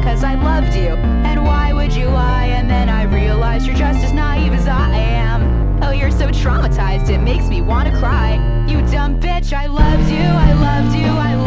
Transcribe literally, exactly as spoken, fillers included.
because I loved you. And why would you lie? And then I realized you're just as naive as I am. Oh, you're so traumatized, it makes me wanna cry. You dumb bitch, I loved you, I loved you, I loved you.